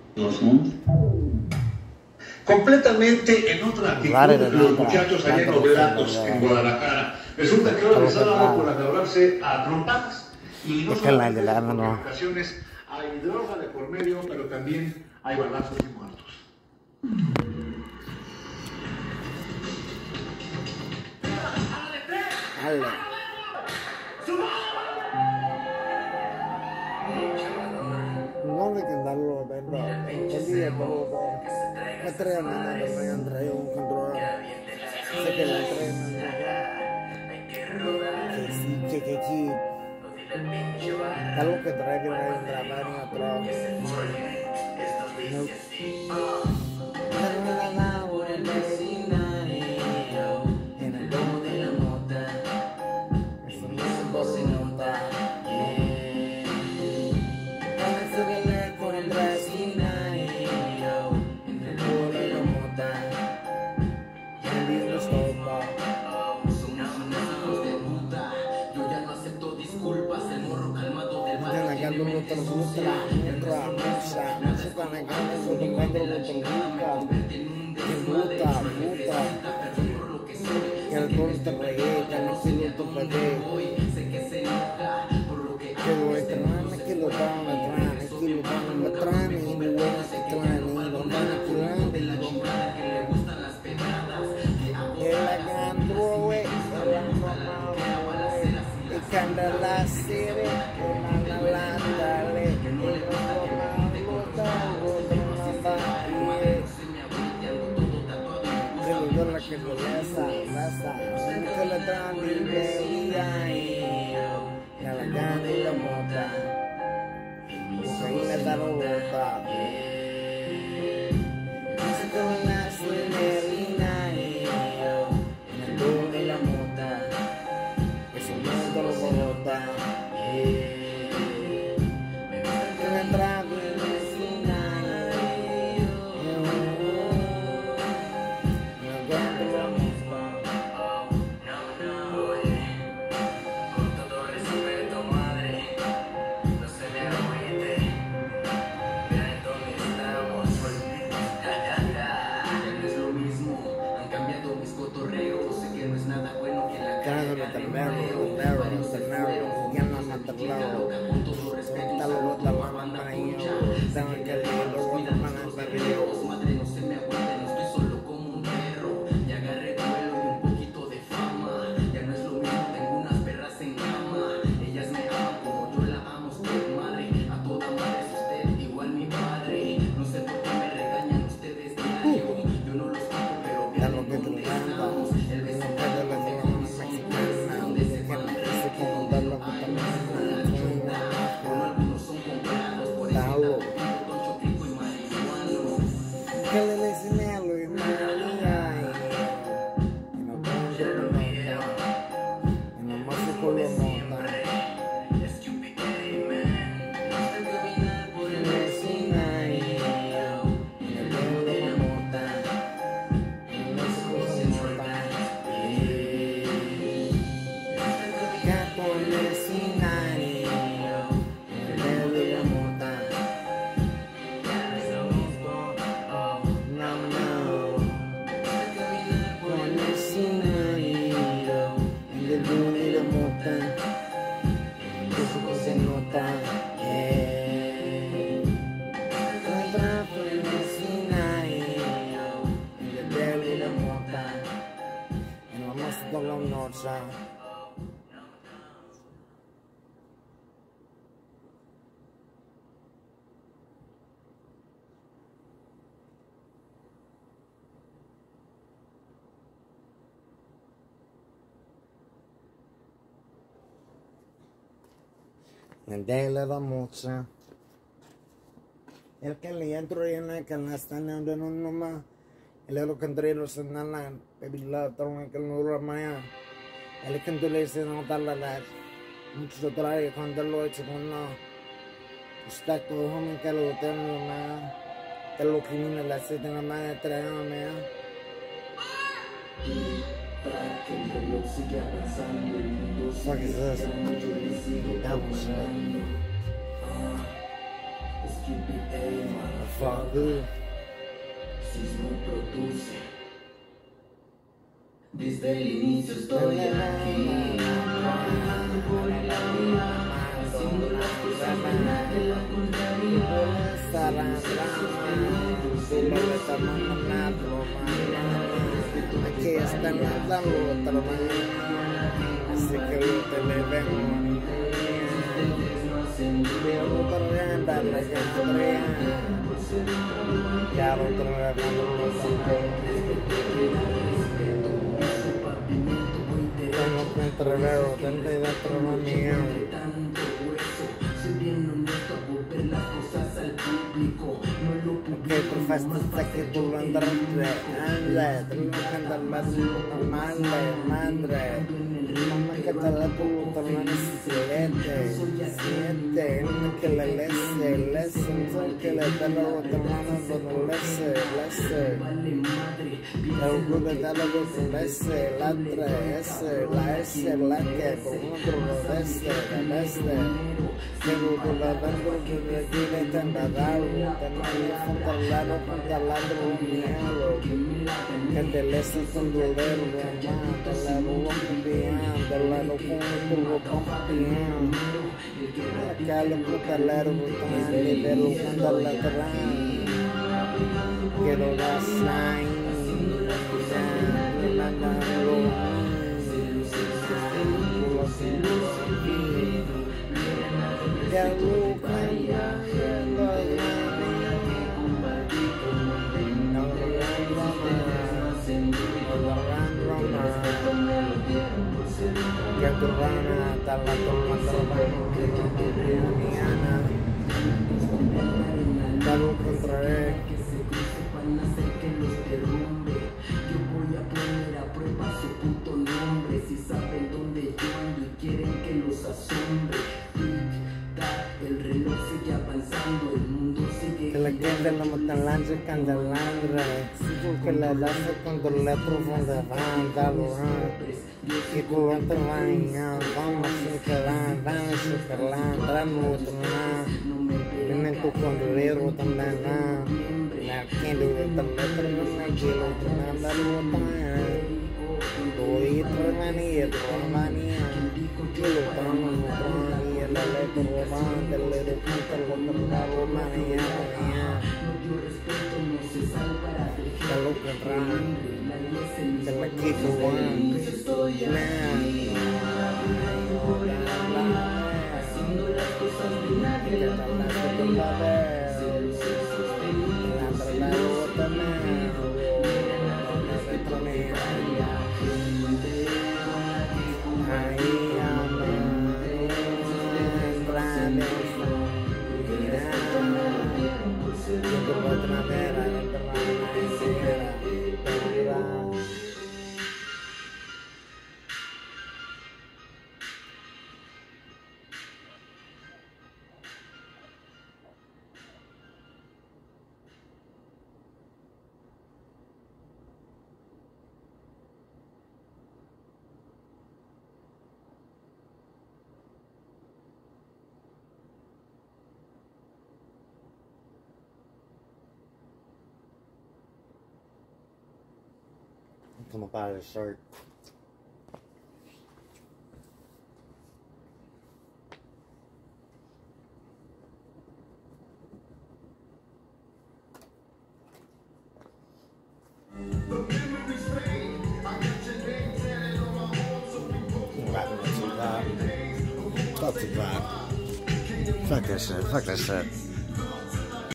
Ujú. Completamente en otra actitud, los muchachos allá en Oblatos, en Guadalajara. Resulta que ahora les ha dado por agarrarse a trompadas. Y no solamente porque en ocasiones hay droga de por medio, pero también hay balazos y muertos. No hay que andarlo viendo el día todo. Me traen nada, me han traído un control. Sé que la traen que sí, que sí. Algo que trae que no hay un grabar ni otro. Nandela da moza. El que le entro en la canasta no de no más. El lo que entre los nalan, bebila tron que no la maya. El que le dice no dar la. Mucho trae cuando lo hecho con no. Está todo hombre que lo tengo más. Que lo que no la se de la maya traeme. Para que el reloj siga avanzando, el mundo siga avanzando, yo decido avanzar. Stupid A, Fuck. Sismo produce. Desde el inicio estoy aquí, trabajando por el área, haciendo las cosas que nadie las contraría. Aquí está nadando otra mañana, así que yo te le vengo. Veo otra anda la llantrea, ya otra vez tengo que entreverlo, tengo que dentro de mí. Ok, profesor, que tú andas anda, tengo que andar más madre, mamá que te la pulo, te lo siete, no que le no que le da lo te mano, no lese, el grupo de la voz, lese, la S, la que, con otro lese, que lo la dando que tiene tanta darlo, que te lese con dolero, te la robo con bien, te la robo con bien, que lo putalero, que lo cuando la traen, que lo da slime, que tu rana está la mañana, algo contraré. Yo voy a poner a prueba su puto nombre. Si saben dónde yo ando y quieren que los asombre. El reloj sigue avanzando, el mundo sigue. Que la gente no me lanza candelandra, que la lanza con tu letra fonda vándalo, que tu letra vaina, vamos a que la dando vienen tu condolero también, la que le da letra no me quiero andar doy manía, que lo toman la letra romana, el letra canta la manía, Yo respeto, no se salvará que lo que rama, que la quito one, estoy aquí, haciendo las cosas de nadie las contraría. Come up out of the shirt. Not too bad. Fuck that shit.